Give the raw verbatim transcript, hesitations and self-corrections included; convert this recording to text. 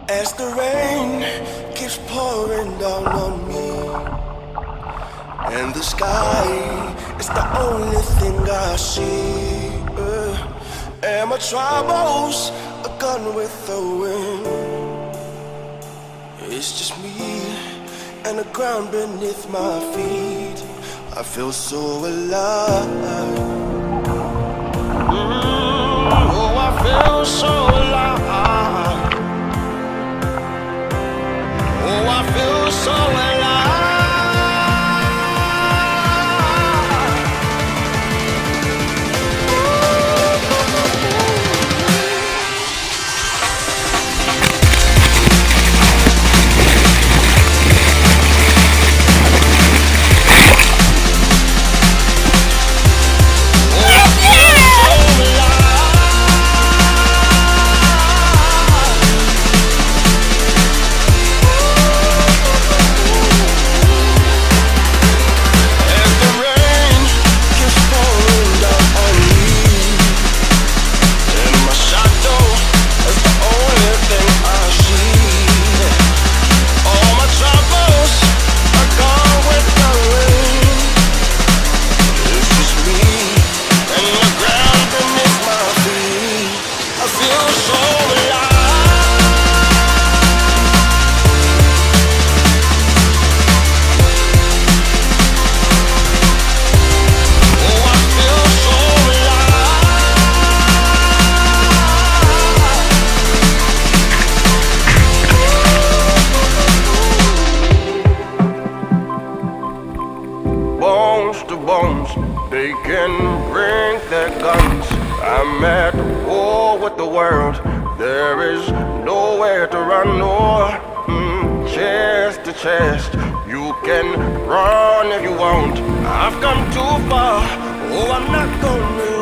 As the rain keeps pouring down on me, and the sky is the only thing I see, uh, and my troubles are gone with the wind. It's just me and the ground beneath my feet. I feel so alive. Mm, oh, I feel so alive. Oh, I feel so alive. They can bring their guns. I'm at war with the world. There is nowhere to run, or mm, chest to chest. You can run if you want. I've come too far. Oh, I'm not gonna